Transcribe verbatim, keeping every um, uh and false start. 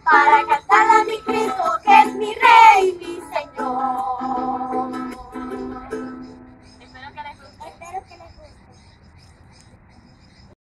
para cantarle a mi Cristo que es mi Rey.